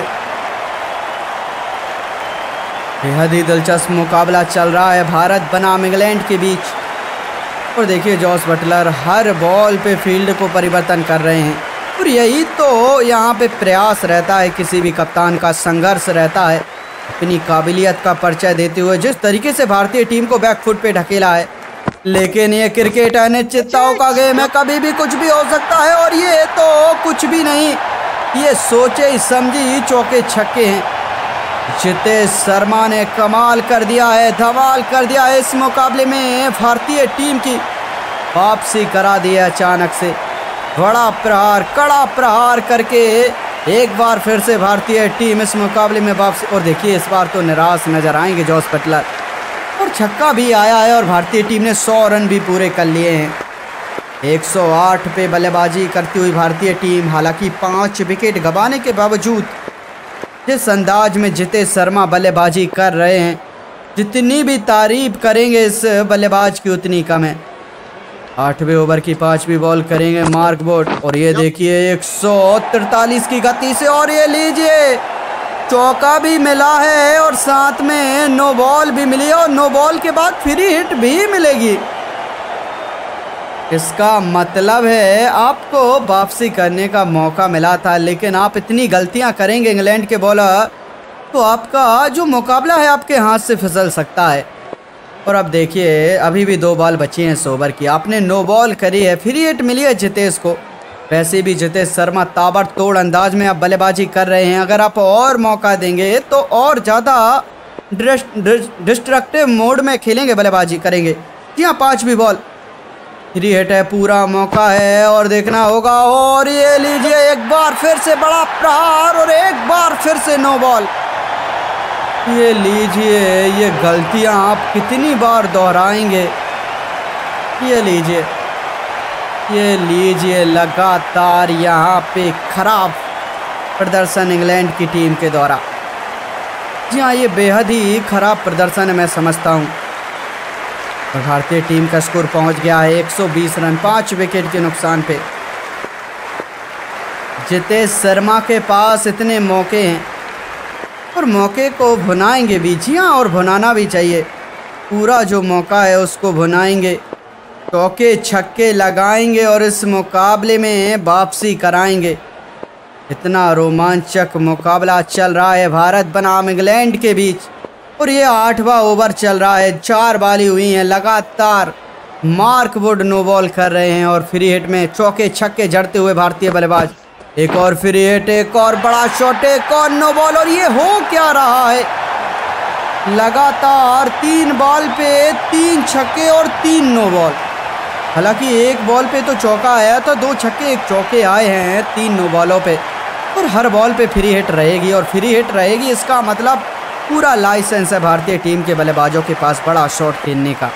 बेहद ही दिलचस्प मुकाबला चल रहा है भारत बनाम इंग्लैंड के बीच। और देखिए जॉस बटलर हर बॉल पे फील्ड को परिवर्तन कर रहे हैं और यही तो यहाँ पे प्रयास रहता है, किसी भी कप्तान का संघर्ष रहता है अपनी काबिलियत का परिचय देते हुए। जिस तरीके से भारतीय टीम को बैकफुट पे ढकेला है लेकिन ये क्रिकेट अनिश्चितताओं का गेम है, कभी भी कुछ भी हो सकता है। और ये तो कुछ भी नहीं, ये सोचे समझी चौके छक्के हैं। जितेश शर्मा ने कमाल कर दिया है, धमाल कर दिया है। इस मुकाबले में भारतीय टीम की वापसी करा दी है अचानक से। बड़ा प्रहार, कड़ा प्रहार करके एक बार फिर से भारतीय टीम इस मुकाबले में वापसी। और देखिए इस बार तो निराश नजर आएंगे जॉस बटलर, और छक्का भी आया है और भारतीय टीम ने 100 रन भी पूरे कर लिए हैं। 108 पे बल्लेबाजी करती हुई भारतीय टीम, हालांकि 5 विकेट गंवाने के बावजूद जिस अंदाज में जितेश शर्मा बल्लेबाजी कर रहे हैं, जितनी भी तारीफ करेंगे इस बल्लेबाज की उतनी कम है। 8वें ओवर की 5वीं बॉल करेंगे मार्क वुड, और ये देखिए 143 की गति से, और ये लीजिए चौका भी मिला है और साथ में नो बॉल भी मिली है, और नो बॉल के बाद फ्री हिट भी मिलेगी। इसका मतलब है आपको वापसी करने का मौका मिला था, लेकिन आप इतनी गलतियां करेंगे इंग्लैंड के बॉलर, तो आपका जो मुकाबला है आपके हाथ से फिसल सकता है। और अब देखिए अभी भी 2 बॉल बची हैं इस ओवर की, आपने नो बॉल करी है, फ्री हिट मिली है जितेश को। वैसे भी जितेश शर्मा ताबड़तोड़ अंदाज में आप बल्लेबाजी कर रहे हैं, अगर आप और मौका देंगे तो और ज़्यादा डिस्ट्रक्टिव मोड में खेलेंगे, बल्लेबाजी करेंगे। जी हाँ, 5वीं बॉल, फ्री हिट है, पूरा मौका है और देखना होगा। और ये लीजिए एक बार फिर से बड़ा प्रहार, और एक बार फिर से नो बॉल। ये लीजिए, ये गलतियां आप कितनी बार दोहराएंगे। ये लीजिए लगातार यहाँ पे खराब प्रदर्शन इंग्लैंड की टीम के द्वारा। जी हाँ, ये बेहद ही खराब प्रदर्शन है, मैं समझता हूँ। और भारतीय टीम का स्कोर पहुंच गया है 120 रन, 5 विकेट के नुकसान पे। जितेश शर्मा के पास इतने मौके हैं और मौके को भुनाएंगे भी। जी हाँ, और भुनाना भी चाहिए, पूरा जो मौका है उसको भुनाएंगे, चौके छक्के लगाएंगे और इस मुकाबले में वापसी कराएंगे। इतना रोमांचक मुकाबला चल रहा है भारत बनाम इंग्लैंड के बीच, और ये 8वां ओवर चल रहा है, 4 बॉलें हुई हैं लगातार। मार्क वुड नो बॉल कर रहे हैं और फ्री हिट में चौके छक्के जड़ते हुए भारतीय बल्लेबाज। एक और फ्री हिट, एक और बड़ा शॉट, एक और नो बॉल। और ये हो क्या रहा है, लगातार 3 बॉल पे 3 छक्के और 3 नो बॉल। हालांकि एक बॉल पे तो चौका आया था, 2 छक्के 1 चौके आए हैं 3 नो बॉलों पे, और हर बॉल पे फ्री हिट रहेगी। और फ्री हिट रहेगी इसका मतलब पूरा लाइसेंस है भारतीय टीम के बल्लेबाजों के पास बड़ा शॉट खेलने का।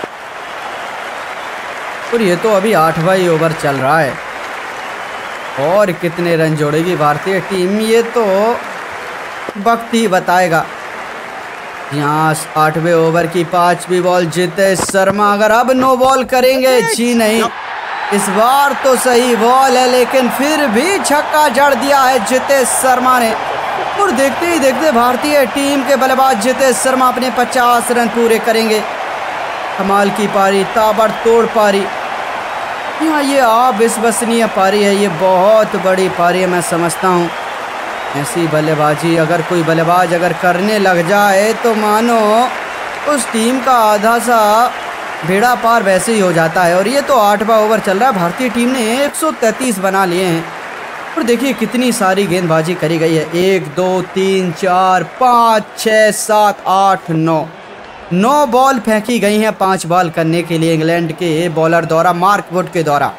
और ये तो अभी 8वां ही ओवर चल रहा है, और कितने रन जोड़ेगी भारतीय टीम ये तो वक्त ही बताएगा। यहाँ 8वें ओवर की 5वीं बॉल, जितेश शर्मा अगर अब नो बॉल करेंगे, जी नहीं, इस बार तो सही बॉल है, लेकिन फिर भी छक्का जड़ दिया है जितेश शर्मा ने। और देखते ही देखते भारतीय टीम के बल्लेबाज जितेश शर्मा अपने 50 रन पूरे करेंगे। कमाल की पारी, ताबड़तोड़ पारी। यहाँ ये अविश्वसनीय पारी है, ये बहुत बड़ी पारी है, मैं समझता हूँ। ऐसी बल्लेबाजी अगर कोई बल्लेबाज अगर करने लग जाए तो मानो उस टीम का आधा सा बेड़ा पार वैसे ही हो जाता है। और ये तो 8वां ओवर चल रहा है, भारतीय टीम ने 133 बना लिए हैं। और देखिए कितनी सारी गेंदबाजी करी गई है, 1 2 3 4 5 6 7 8 9 बॉल फेंकी गई हैं 5 बॉल करने के लिए इंग्लैंड के बॉलर द्वारा, मार्क वुड के द्वारा।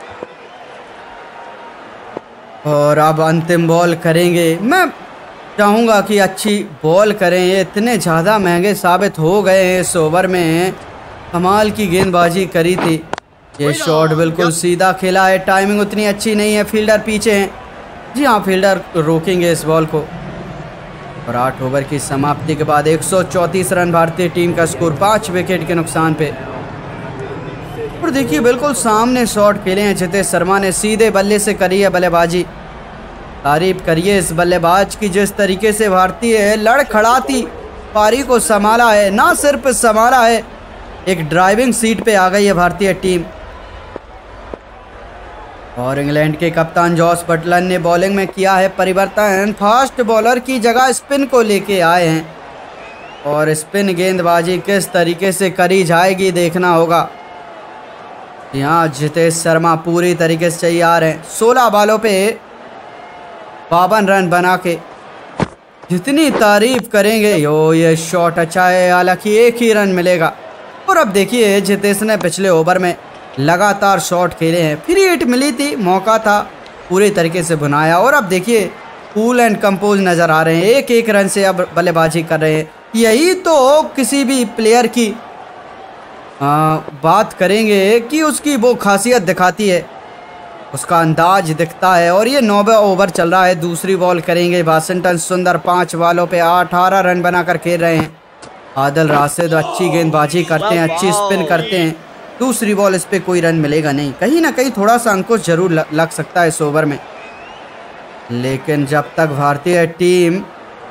और अब अंतिम बॉल करेंगे, मैं चाहूँगा कि अच्छी बॉल करें, ये इतने ज़्यादा महंगे साबित हो गए हैं इस ओवर में। कमाल की गेंदबाजी करी थी, ये शॉट बिल्कुल सीधा खेला है, टाइमिंग उतनी अच्छी नहीं है, फील्डर पीछे हैं। जी हाँ, फील्डर रोकेंगे इस बॉल को। और 8 ओवर की समाप्ति के बाद 134 रन भारतीय टीम का स्कोर, 5 विकेट के नुकसान पे। और देखिए बिल्कुल सामने शॉट खेले हैं जितेश शर्मा ने, सीधे बल्ले से करी है बल्लेबाजी। तारीफ करिए इस बल्लेबाज की, जिस तरीके से भारतीय लड़खड़ाती पारी को संभाला है, ना सिर्फ संभाला है, एक ड्राइविंग सीट पे आ गई है भारतीय टीम। और इंग्लैंड के कप्तान जॉस बटलर ने बॉलिंग में किया है परिवर्तन, फास्ट बॉलर की जगह स्पिन को लेके आए हैं। और स्पिन गेंदबाजी किस तरीके से करी जाएगी देखना होगा। यहाँ जितेश शर्मा पूरी तरीके से तैयार हैं। 16 बॉलों पे 52 रन बना के। जितनी तारीफ करेंगे ये शॉट अच्छा है, हालांकि एक ही रन मिलेगा। और अब देखिए जितेश ने पिछले ओवर में लगातार शॉट खेले हैं, फ्री हिट मिली थी, मौका था, पूरी तरीके से बनाया। और अब देखिए कूल एंड कंपोज नज़र आ रहे हैं, एक एक रन से अब बल्लेबाजी कर रहे हैं। यही तो किसी भी प्लेयर की बात करेंगे कि उसकी वो खासियत दिखाती है, उसका अंदाज दिखता है। और ये 9वां ओवर चल रहा है, दूसरी बॉल करेंगे वाशिंगटन सुंदर। 5 बॉलों पे 18 रन बनाकर खेल रहे हैं। आदिल राशिद अच्छी गेंदबाजी करते हैं, अच्छी स्पिन करते हैं। दूसरी बॉल इस पे कोई रन मिलेगा नहीं, कहीं ना कहीं थोड़ा सा अंकुश जरूर लग सकता है इस ओवर में। लेकिन जब तक भारतीय टीम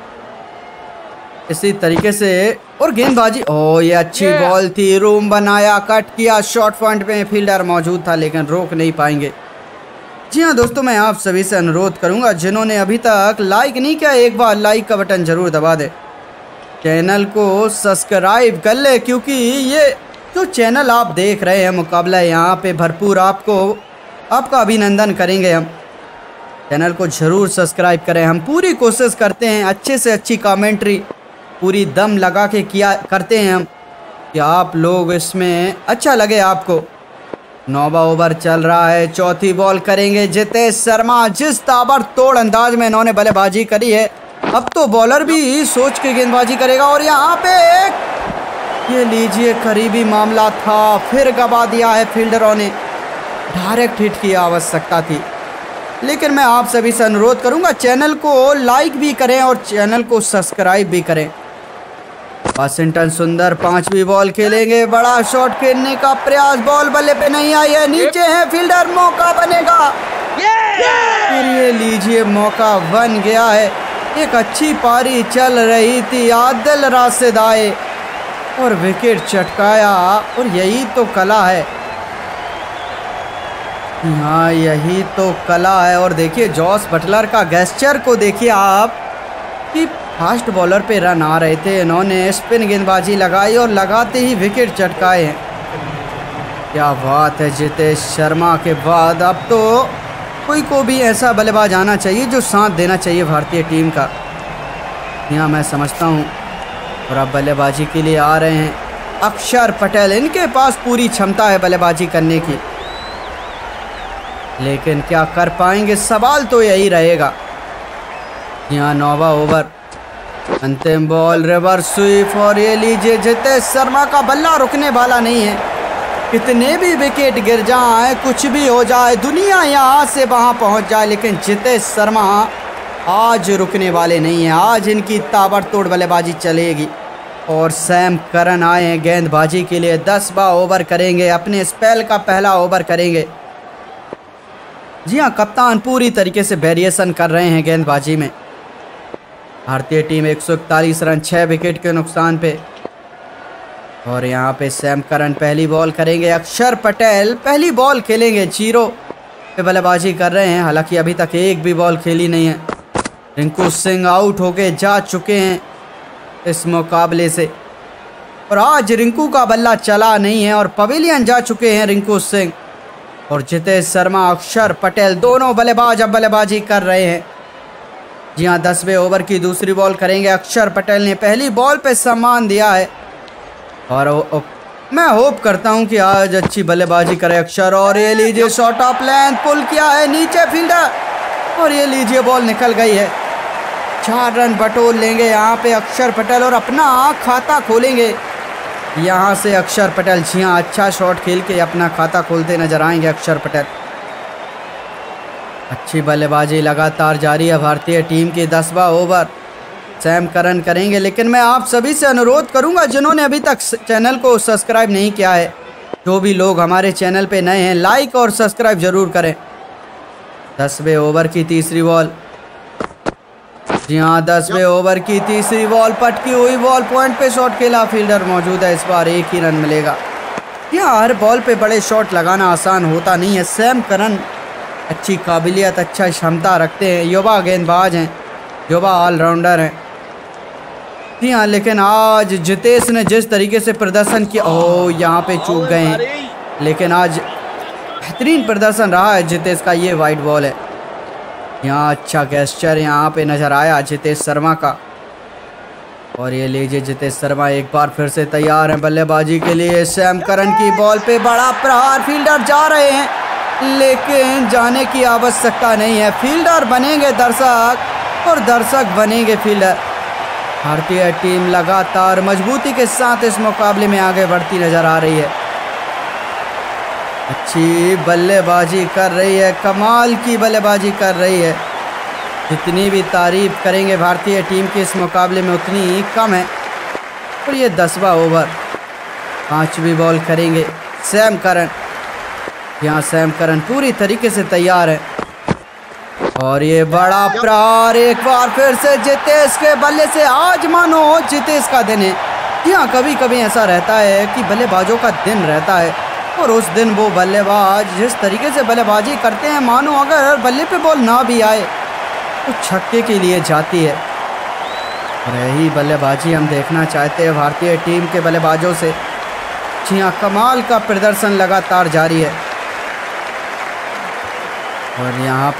इसी तरीके से और गेंदबाजी ये अच्छी बॉल थी, रूम बनाया, कट किया, शॉर्ट पॉइंट पे फील्डर मौजूद था लेकिन रोक नहीं पाएंगे। जी हाँ दोस्तों, मैं आप सभी से अनुरोध करूंगा जिन्होंने अभी तक लाइक नहीं किया, एक बार लाइक का बटन जरूर दबा दे, चैनल को सब्सक्राइब कर ले, क्योंकि ये जो चैनल आप देख रहे हैं मुकाबला यहाँ पे भरपूर आपका अभिनंदन करेंगे हम। चैनल को ज़रूर सब्सक्राइब करें। हम पूरी कोशिश करते हैं अच्छे से अच्छी कमेंट्री पूरी दम लगा के करते हैं हम, कि आप लोग इसमें अच्छा लगे आपको। 9वां ओवर चल रहा है, चौथी बॉल करेंगे जितेश शर्मा। जिस ताबड़तोड़ अंदाज में इन्होंने बल्लेबाजी करी है, अब तो बॉलर भी सोच के गेंदबाजी करेगा। और यहाँ पे ये लीजिए करीबी मामला था, फिर गवा दिया है फील्डरों ने। डायरेक्ट हिट की आवश्यकता थी, लेकिन मैं आप सभी से अनुरोध करूंगा चैनल को लाइक भी करें और चैनल को सब्सक्राइब भी करें। वाशिंगटन सुंदर 5वीं बॉल खेलेंगे, बड़ा शॉट खेलने का प्रयास, बॉल बल्ले पे नहीं आई है, नीचे है फील्डर, मौका बनेगा। फिर ये लीजिए मौका बन गया है। एक अच्छी पारी चल रही थी, आदिल राशिद आए और विकेट चटकाया। और यही तो कला है, हाँ यही तो कला है। और देखिए जॉस बटलर का गेस्चर को देखिए आप, कि फास्ट बॉलर पे रन आ रहे थे, इन्होंने स्पिन गेंदबाजी लगाई और लगाते ही विकेट चटकाए हैं। क्या बात है, जितेश शर्मा के बाद अब तो कोई को भी ऐसा बल्लेबाज आना चाहिए जो साथ देना चाहिए भारतीय टीम का, यहाँ मैं समझता हूँ। और अब बल्लेबाजी के लिए आ रहे हैं अक्षर पटेल, इनके पास पूरी क्षमता है बल्लेबाजी करने की, लेकिन क्या कर पाएंगे, सवाल तो यही रहेगा। यहाँ 9वां ओवर, अंतिम बॉल, रिवर्स स्वीप। और ये लीजिए जितेश शर्मा का बल्ला रुकने वाला नहीं है, कितने भी विकेट गिर जाए, कुछ भी हो जाए, दुनिया यहाँ से वहाँ पहुँच जाए, लेकिन जितेश शर्मा आज रुकने वाले नहीं हैं। आज इनकी ताबड़तोड़ बल्लेबाजी चलेगी। और सैम करन आए हैं गेंदबाजी के लिए, 10वां ओवर करेंगे, अपने स्पेल का पहला ओवर करेंगे। जी हाँ, कप्तान पूरी तरीके से वेरिएशन कर रहे हैं गेंदबाजी में। भारतीय टीम 141 रन 6 विकेट के नुकसान पे। और यहाँ पे सैम करन पहली बॉल करेंगे, अक्षर पटेल पहली बॉल खेलेंगे, 0 पे बल्लेबाजी कर रहे हैं, हालांकि अभी तक एक भी बॉल खेली नहीं है। रिंकू सिंह आउट होके जा चुके हैं इस मुकाबले से, और आज रिंकू का बल्ला चला नहीं है और पवेलियन जा चुके हैं रिंकू सिंह। और जितेश शर्मा, अक्षर पटेल दोनों बल्लेबाज अब बल्लेबाजी कर रहे हैं। जी हाँ, 10वें ओवर की दूसरी बॉल करेंगे। अक्षर पटेल ने पहली बॉल पे सम्मान दिया है और मैं होप करता हूं कि आज अच्छी बल्लेबाजी करे अक्षर। और ये लीजिए शॉट ऑफ लेंथ, पुल किया है नीचे फील्डर, और ये लीजिए बॉल निकल गई है। 4 रन बटोर लेंगे यहाँ पे अक्षर पटेल और अपना खाता खोलेंगे यहाँ से अक्षर पटेल। जी हाँ, अच्छा शॉट खेल के अपना खाता खोलते नजर आएंगे अक्षर पटेल। अच्छी बल्लेबाजी लगातार जारी है भारतीय टीम की। 10वां ओवर सैम करन करेंगे, लेकिन मैं आप सभी से अनुरोध करूंगा जिन्होंने अभी तक चैनल को सब्सक्राइब नहीं किया है, जो भी लोग हमारे चैनल पे नए हैं, लाइक और सब्सक्राइब जरूर करें। 10वें ओवर की तीसरी बॉल, जी हाँ 10वें ओवर की तीसरी बॉल, पटकी हुई बॉल, पॉइंट पे शॉट खेला, फील्डर मौजूद है, इस बार एक ही रन मिलेगा। यहाँ हर बॉल पे बड़े शॉट लगाना आसान होता नहीं है। सैम करन अच्छी काबिलियत, अच्छा क्षमता रखते हैं, युवा गेंदबाज हैं, युवा ऑलराउंडर हैं। जी हाँ, लेकिन आज जितेश ने जिस तरीके से प्रदर्शन किया, यहाँ पे चूक गए हैं, लेकिन आज बेहतरीन प्रदर्शन रहा है जितेश का। ये वाइड बॉल है। यहाँ अच्छा गेस्चर यहाँ पे नज़र आया जितेश शर्मा का। और ये लीजिए जितेश शर्मा एक बार फिर से तैयार हैं बल्लेबाजी के लिए। सैम करन की बॉल पे बड़ा प्रहार। फील्डर जा रहे हैं लेकिन जाने की आवश्यकता नहीं है। फील्डर बनेंगे दर्शक और दर्शक बनेंगे फील्डर। भारतीय टीम लगातार मजबूती के साथ इस मुकाबले में आगे बढ़ती नज़र आ रही है। अच्छी बल्लेबाजी कर रही है, कमाल की बल्लेबाजी कर रही है। जितनी भी तारीफ करेंगे भारतीय टीम के इस मुकाबले में उतनी कम है। और ये 10वां ओवर, 5वीं बॉल करेंगे सैम करन। यहाँ सैम करन पूरी तरीके से तैयार है। और ये बड़ा प्रहार एक बार फिर से जितेश के बल्ले से। आज मानो जितेश का दिन है। जी हाँ, कभी कभी ऐसा रहता है कि बल्लेबाजों का दिन रहता है और उस दिन वो बल्लेबाज जिस तरीके से बल्लेबाजी करते हैं, मानो अगर बल्ले पे बॉल ना भी आए तो छक्के के लिए जाती है। और यही बल्लेबाजी हम देखना चाहते हैं भारतीय टीम के बल्लेबाजों से। जी हाँ, कमाल का प्रदर्शन लगातार जारी है। और यहाँ